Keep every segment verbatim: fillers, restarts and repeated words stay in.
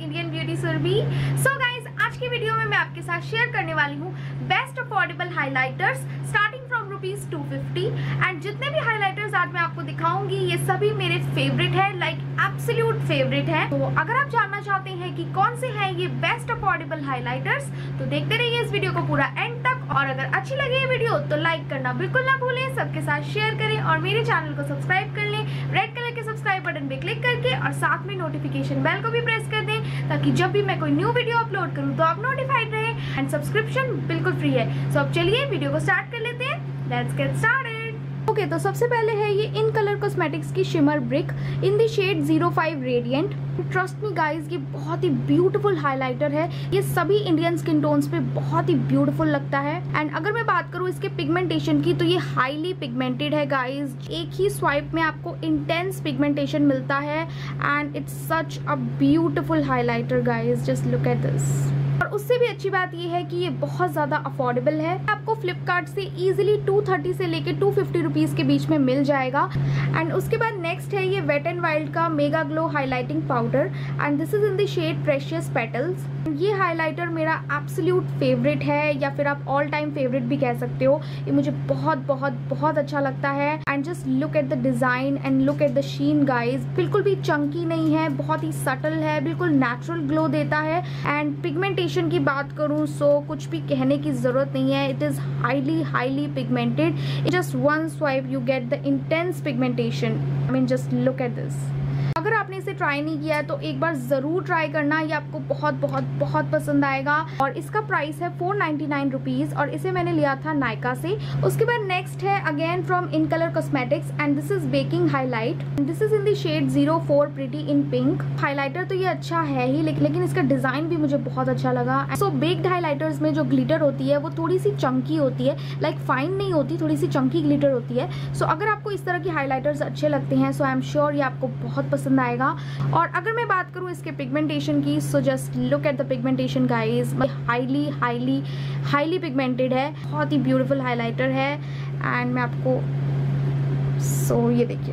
Indian beauty Surabhi. So guys, आज की video में मैं आपके साथ शेयर करने वाली हूँ best affordable highlighters starting from rupees two fifty. And जितने भी हाइलाइटर्स आज मैं आपको दिखाऊंगी ये सभी मेरे फेवरेट है, लाइक एब्सोल्यूट फेवरेट है। तो अगर आप जानना चाहते हैं कि कौन से हैं ये बेस्ट अफोर्डेबल हाइलाइटर्स तो देखते रहिए इस वीडियो को पूरा एंड तक। और अगर अच्छी लगे ये वीडियो तो लाइक करना बिल्कुल ना भूलें, सबके साथ शेयर करें और मेरे चैनल को सब्सक्राइब कर लें रेड कलर के सब्सक्राइब बटन पे क्लिक करके, और साथ में नोटिफिकेशन बेल को भी प्रेस कर दें ताकि जब भी मैं कोई न्यू वीडियो अपलोड करूं तो आप नोटिफाइड रहें। एंड सब्सक्रिप्शन बिल्कुल फ्री है। सो अब चलिए वीडियो को स्टार्ट कर लेते हैं। Let's get started. Okay okay, तो सबसे पहले है ये इन कलर कॉस्मेटिक्स की shimmer brick in the shade zero five radiant. Trust me guys, ये बहुत ही ब्यूटीफुल हाइलाइटर है। ये सभी इंडियन स्किन टोन्स पे बहुत ही ब्यूटीफुल लगता है। एंड अगर मैं बात करूँ इसके पिगमेंटेशन की तो ये हाईली पिगमेंटेड है गाइज। एक ही स्वाइप में आपको इंटेंस पिगमेंटेशन मिलता है and it's such a beautiful highlighter guys, just look at this. और उससे भी अच्छी बात ये है कि ये बहुत ज़्यादा अफोर्डेबल है। आपको फ्लिपकार्ट से इजीली टू थर्टी से लेके टू फिफ्टी रुपीज़ के बीच में मिल जाएगा। एंड उसके बाद नेक्स्ट है ये वेट एंड वाइल्ड का mega glow highlighting powder and this is in the shade precious petals. ये हाइलाइटर मेरा एब्सोल्यूट फेवरेट है, या फिर आप ऑल टाइम फेवरेट भी कह सकते हो। ये मुझे बहुत बहुत बहुत अच्छा लगता है। And just look at the design and look at the sheen guys. बिल्कुल भी चंकी नहीं है, बहुत ही सटल है, बिल्कुल नेचुरल ग्लो देता है। एंड पिगमेंटेशन की बात करूँ सो कुछ भी कहने की जरूरत नहीं है। It is highly highly pigmented. Just one swipe you get the intense pigmentation. I mean just look at this. अगर आपने इसे ट्राई नहीं किया है तो एक बार जरूर ट्राई करना, ये आपको बहुत बहुत बहुत पसंद आएगा। और इसका प्राइस है फोर नाइन्टी नाइन रुपीज और इसे मैंने लिया था नायका से। उसके बाद नेक्स्ट है again from in colour cosmetics and this is baking highlight. This is in the shade zero four pretty in pink. Highlighter तो ये अच्छा है ही, लेकिन इसका डिजाइन भी मुझे बहुत अच्छा लगा। सो बेक्ड हाइलाइटर्स में जो ग्लिटर होती है वो थोड़ी सी चंकी होती है, लाइक फाइन नहीं होती, थोड़ी सी चंकी ग्लिटर होती है। सो so, अगर आपको इस तरह की हाइलाइटर्स अच्छे लगते हैं सो आई एम श्योर ये आपको बहुत पसंद आएगा। और अगर मैं बात करूं इसके पिगमेंटेशन की so just look at the pigmentation guys. Highly highly highly pigmented है, बहुत ही ब्यूटीफुल हाइलाइटर है। एंड मैं आपको सो so, ये देखिए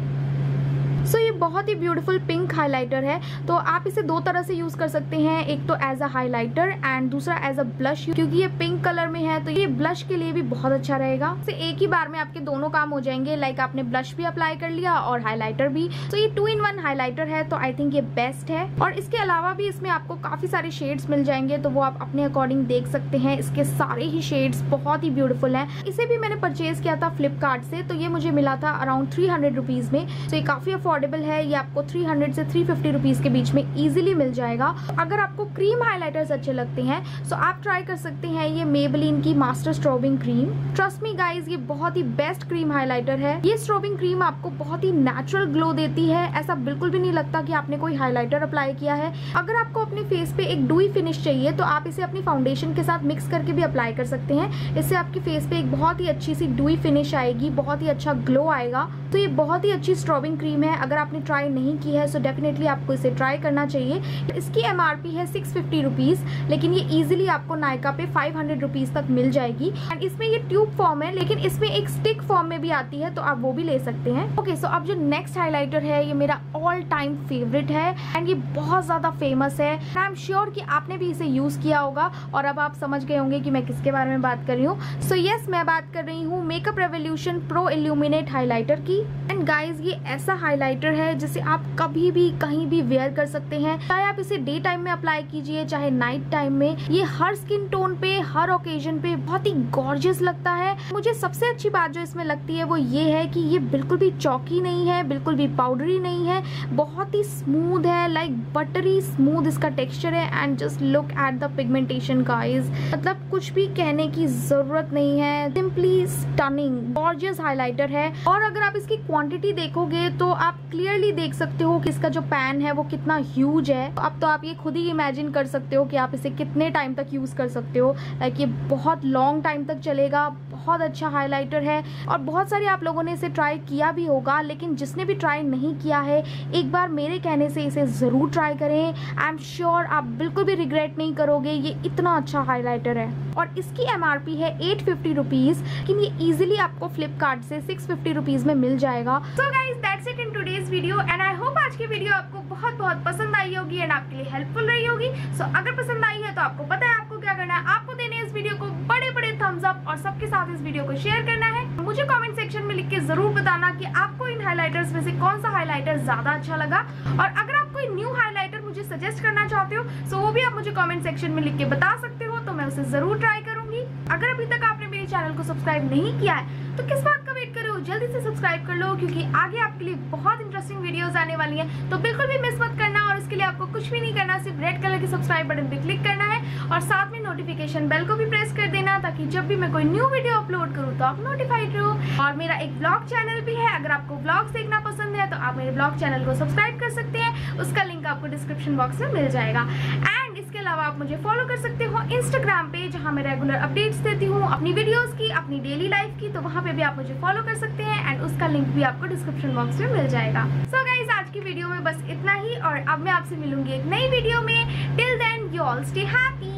सो so, ये बहुत ही ब्यूटीफुल पिंक हाइलाइटर है। तो आप इसे दो तरह से यूज कर सकते हैं, एक तो एज अ हाइलाइटर एंड दूसरा एज अ ब्लश। क्योंकि ये पिंक कलर में है तो ये ब्लश के लिए भी बहुत अच्छा रहेगा। इसे एक ही बार में आपके दोनों काम हो जाएंगे, लाइक आपने ब्लश भी अप्लाई कर लिया और हाइलाइटर भी। तो ये टू इन वन हाइलाइटर है तो आई थिंक ये बेस्ट है। और इसके अलावा भी इसमें आपको काफी सारे शेड्स मिल जाएंगे तो वो आप अपने अकॉर्डिंग देख सकते हैं। इसके सारे ही शेड्स बहुत ही ब्यूटीफुल है। इसे भी मैंने परचेज किया था फ्लिपकार्ट से, तो ये मुझे मिला था अराउंड थ्री हंड्रेड रुपीज में। तो ये काफी अफोर्डेबल है, ये आपको थ्री हंड्रेड से थ्री फिफ्टी रुपीस के बीच में इजीली मिल जाएगा। अगर आपको क्रीम हाइलाइटर्स अच्छे लगते हैं तो आप ट्राई कर सकते हैं ये मेबेलिन की master strobing cream. Trust me guys, ये बहुत ही बेस्ट क्रीम हाइलाइटर है। ये स्ट्रॉबिंग क्रीम आपको बहुत ही नेचुरल ग्लो देती है। ऐसा बिल्कुल भी नहीं लगता कि आपने कोई हाइलाइटर अप्लाई किया है। अगर आपको अपने फेस पे एक डूई फिनिश चाहिए तो आप इसे अपनी फाउंडेशन के साथ मिक्स करके भी अप्लाई कर सकते हैं। इससे आपकी फेस पे एक बहुत ही अच्छी सी डूई फिनिश आएगी, बहुत ही अच्छा ग्लो आएगा। तो ये बहुत ही अच्छी स्ट्रॉबिंग क्रीम है। अगर आपने ट्राई नहीं की है सो डेफिनेटली आपको इसे ट्राई करना चाहिए। इसकी एमआरपी है सिक्स फिफ्टी रुपीज, लेकिन ये इजीली आपको नायका पे फाइव हंड्रेड रुपीज तक मिल जाएगी। एंड इसमें ये ट्यूब फॉर्म है, लेकिन इसमें एक स्टिक फॉर्म में भी आती है तो आप वो भी ले सकते हैं। ओके सो अब जो नेक्स्ट हाइलाइटर है ये मेरा ऑल टाइम फेवरेट है एंड ये बहुत ज्यादा फेमस है। आई एम श्योर कि आपने भी इसे यूज किया होगा और अब आप समझ गए होंगे कि मैं किसके बारे में बात कर रही हूँ। सो यस, मैं बात कर रही हूँ makeup revolution pro illuminate highlighter की। एंड गाइज, ये ऐसा हाइलाइटर है जिसे आप कभी भी कहीं भी वेयर कर सकते हैं। चाहे आप इसे डे टाइम में अप्लाई कीजिए चाहे नाइट टाइम में, ये हर स्किन टोन पे हर ओकेजन पे बहुत ही गॉर्जियस लगता है। मुझे सबसे अच्छी बात जो इसमें लगती है वो ये है कि ये बिल्कुल भी चौकी नहीं है, बिल्कुल भी पाउडरी नहीं है, बहुत ही स्मूथ है, लाइक बटरी स्मूथ इसका टेक्सचर है। And just look at the pigmentation guys, मतलब कुछ भी कहने की जरूरत नहीं है, सिंपली स्टनिंग गॉर्जियस हाइलाइटर है। और अगर आप इसकी क्वांटिटी देखोगे तो आप क्लियरली देख सकते हो कि इसका जो पैन है वो कितना ह्यूज है। अब तो आप ये खुद ही इमेजिन कर सकते हो कि आप इसे कितने टाइम तक यूज कर सकते हो। लाइक ये बहुत लॉन्ग टाइम तक चलेगा, बहुत अच्छा हाइलाइटर है। और बहुत सारे आप लोगों ने इसे ट्राई किया भी होगा, लेकिन जिसने भी ट्राई नहीं किया है एक बार मेरे कहने से इसे जरूर ट्राई करें। आई एम श्योर आप बिल्कुल भी रिग्रेट नहीं करोगे, ये इतना अच्छा हाइलाइटर है। और इसकी एमआरपी है एट फिफ्टी रुपीज, लेकिन ये इजीली आपको फ्लिपकार्ट से सिक्स फिफ्टी रुपीज में मिल जाएगा। So guys, that's it in today's video and I hope hope आज की वीडियो आपको बहुत बहुत पसंद आई होगी एंड आपके लिए हेल्पफुल रही होगी। सो so, अगर पसंद आई है तो आपको पता है आपको क्या करना है, आपको देने इस वीडियो को बड़े बड़े थम्स अप और सबके साथ इस वीडियो को शेयर करना है। मुझे कमेंट सेक्शन में लिख के जरूर बताना कि आपको इन हाइलाइटर्स में से कौन सा हाइलाइटर ज्यादा अच्छा लगा, और अगर आप कोई न्यू हाइलाइटर मुझे सजेस्ट करना चाहते हो सो वो भी आप मुझे कमेंट सेक्शन में लिख के बता सकते हो, तो मैं उसे जरूर ट्राई करूंगी। अगर अभी तक आपने मेरे चैनल को सब्सक्राइब नहीं किया है तो किस बात का वेट कर रहे हो, जल्दी से सब्सक्राइब कर लो, क्योंकि आगे आपके लिए बहुत इंटरेस्टिंग वीडियोस आने वाली हैं। तो बिल्कुल भी मिस मत करना, और इसके लिए आपको कुछ भी नहीं करना, सिर्फ रेड कलर के सब्सक्राइब बटन पे क्लिक करना है और साथ में नोटिफिकेशन बेल को भी प्रेस कर देना, ताकि जब भी मैं कोई न्यू वीडियो अपलोड करूँ तो आप नोटिफाइड रहो। और मेरा एक ब्लॉग चैनल भी है, अगर आपको ब्लॉग्स देखना पसंद है तो आप मेरे ब्लॉग चैनल को सब्सक्राइब कर सकते हैं, उसका लिंक आपको डिस्क्रिप्शन बॉक्स में मिल जाएगा। एंड इसके अलावा आप मुझे फॉलो कर सकते हो इंस्टाग्राम पे, जहाँ मैं रेगुलर अपडेट्स देती हूँ अपनी वीडियोस की, अपनी डेली लाइफ की, तो वहाँ पे भी आप मुझे फॉलो कर सकते हैं एंड उसका लिंक भी आपको डिस्क्रिप्शन बॉक्स में मिल जाएगा। सो गाइस, आज की वीडियो में बस इतना ही, और अब मैं आपसे मिलूंगी एक नई वीडियो में। Till then you all stay happy.